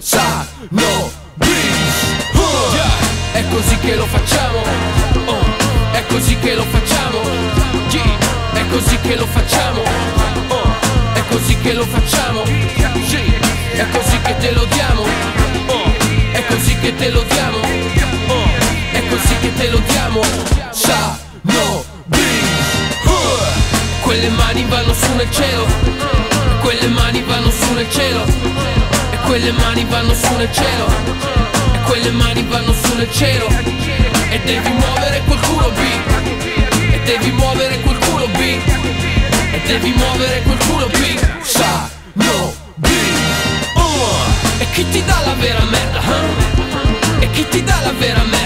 Sano Beats. È così che lo facciamo, è così che lo facciamo, è così che lo facciamo, è così che lo facciamo, è così che te lo diamo, è così che te lo diamo, è così che te lo diamo. Sano Beats. Quelle mani vanno su nel cielo, quelle mani vanno su nel cielo, e quelle mani vanno su nel cielo, e quelle mani vanno su nel cielo. E devi muovere quel culo B, e devi muovere quel culo B, e devi muovere quel culo B. Sano B. E chi ti dà la vera merda, e chi ti dà la vera merda?